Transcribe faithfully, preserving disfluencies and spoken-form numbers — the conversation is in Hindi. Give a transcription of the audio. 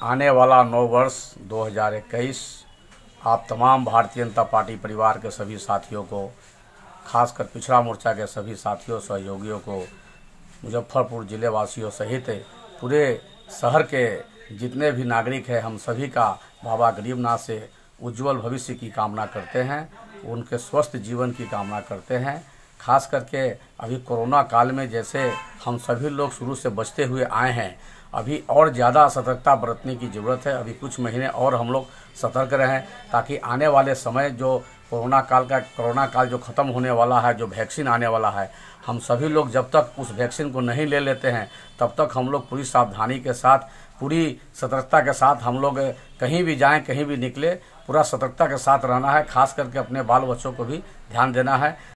आने वाला नौ वर्ष दो हज़ार इक्कीस आप तमाम भारतीय जनता पार्टी परिवार के सभी साथियों को, खासकर पिछड़ा मोर्चा के सभी साथियों सहयोगियों को, मुजफ्फरपुर जिले वासियों सहित पूरे शहर के जितने भी नागरिक हैं, हम सभी का बाबा गरीबनाथ से उज्जवल भविष्य की कामना करते हैं, उनके स्वस्थ जीवन की कामना करते हैं। खास करके अभी कोरोना काल में जैसे हम सभी लोग शुरू से बचते हुए आए हैं, अभी और ज़्यादा सतर्कता बरतने की ज़रूरत है। अभी कुछ महीने और हम लोग सतर्क रहें ताकि आने वाले समय जो कोरोना काल का कोरोना काल जो ख़त्म होने वाला है, जो वैक्सीन आने वाला है, हम सभी लोग जब तक उस वैक्सीन को नहीं ले लेते हैं तब तक हम लोग पूरी सावधानी के साथ, पूरी सतर्कता के साथ हम लोग कहीं भी जाएं, कहीं भी निकले, पूरा सतर्कता के साथ रहना है। खास करके अपने बाल बच्चों को भी ध्यान देना है।